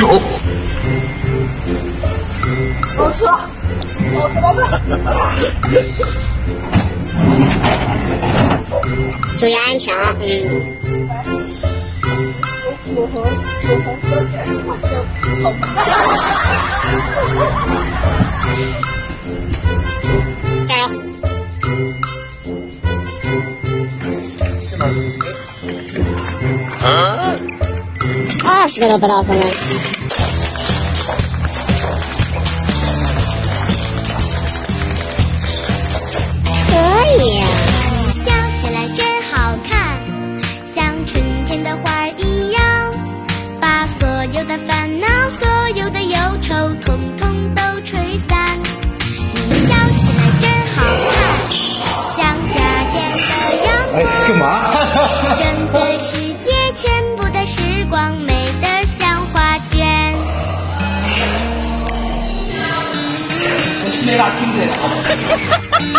我吃了，我吃到这。 注意安全啊！ 我和小姐好像好加油！20个都不到分了。可以呀、 笑起来真好看，像春天的花儿一样，把所有的烦恼、所有的忧愁，统统都吹散。你笑起来真好看，像夏天的阳光。 干嘛？ 整个世界全部的时光，美得像画卷。 我是那大青队的。